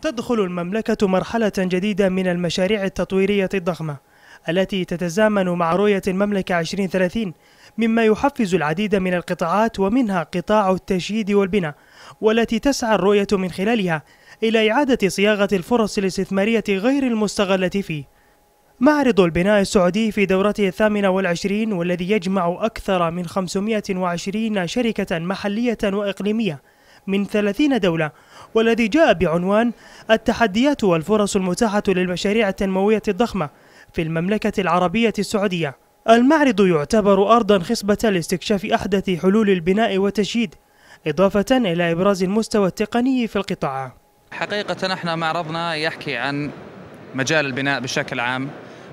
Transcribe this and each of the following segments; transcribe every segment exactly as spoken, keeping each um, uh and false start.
تدخل المملكة مرحلة جديدة من المشاريع التطويرية الضخمة التي تتزامن مع رؤية المملكة عشرين ثلاثين، مما يحفز العديد من القطاعات ومنها قطاع التشييد والبناء، والتي تسعى الرؤية من خلالها إلى إعادة صياغة الفرص الاستثمارية غير المستغلة فيه. معرض البناء السعودي في دورته الثامنة والعشرين، والذي يجمع أكثر من خمسمائة وعشرين شركة محلية وإقليمية من ثلاثين دولة، والذي جاء بعنوان التحديات والفرص المتاحة للمشاريع التنموية الضخمة في المملكة العربية السعودية. المعرض يعتبر أرضا خصبة لاستكشاف أحدث حلول البناء والتشييد، إضافة إلى إبراز المستوى التقني في القطاع. حقيقة احنا معرضنا يحكي عن مجال البناء بشكل عام،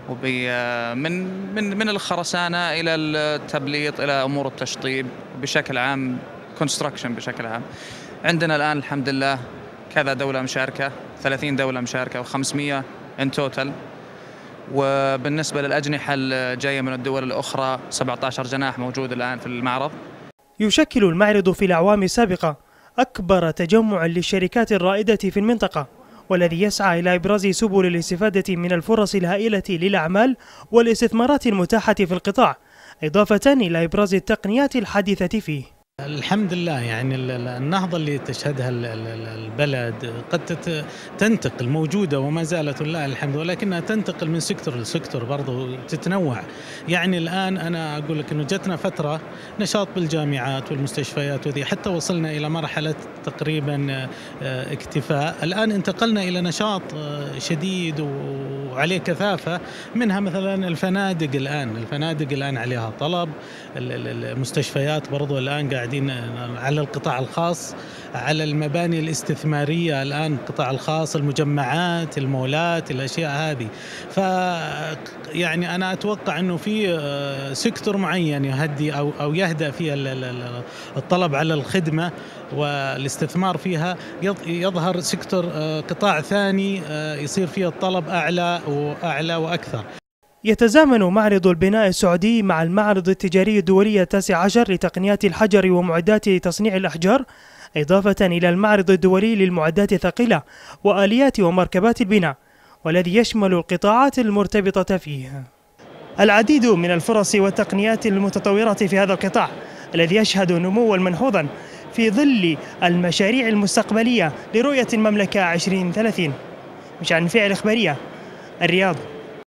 من من من الخرسانة إلى التبليط إلى أمور التشطيب بشكل عام، كونستراكشن بشكل عام. عندنا الآن الحمد لله كذا دولة مشاركة، ثلاثين دولة مشاركة وخمسمائة ان توتال. وبالنسبة للأجنحة الجاية من الدول الأخرى سبعة عشر جناح موجود الآن في المعرض. يشكل المعرض في الأعوام السابقة أكبر تجمع للشركات الرائدة في المنطقة، والذي يسعى إلى إبراز سبل الاستفادة من الفرص الهائلة للأعمال والاستثمارات المتاحة في القطاع، إضافة إلى إبراز التقنيات الحديثة فيه. الحمد لله، يعني النهضة اللي تشهدها البلد قد تنتقل، موجودة وما زالت لله الحمد، ولكنها تنتقل من سيكتور لسيكتور برضو تتنوع. يعني الآن أنا أقول لك أنه جتنا فترة نشاط بالجامعات والمستشفيات وذي، حتى وصلنا إلى مرحلة تقريبا اكتفاء. الآن انتقلنا إلى نشاط شديد وعليه كثافة، منها مثلا الفنادق. الآن الفنادق الآن عليها طلب، المستشفيات برضو الآن قاعد على القطاع الخاص، على المباني الاستثمارية الآن القطاع الخاص، المجمعات، المولات، الأشياء هذه. ف يعني أنا أتوقع أنه في سيكتور معين يهدي أو أو يهدأ فيه الطلب على الخدمة والاستثمار فيها، يظهر سيكتور قطاع ثاني يصير فيه الطلب أعلى وأعلى وأكثر. يتزامن معرض البناء السعودي مع المعرض التجاري الدولي التاسع عشر لتقنيات الحجر ومعدات تصنيع الأحجار، إضافة إلى المعرض الدولي للمعدات الثقيلة وآليات ومركبات البناء، والذي يشمل القطاعات المرتبطة فيه. العديد من الفرص والتقنيات المتطورة في هذا القطاع الذي يشهد نموا ملحوظا في ظل المشاريع المستقبلية لرؤية المملكة عشرين ثلاثين. مشان فعل إخبارية، الرياض.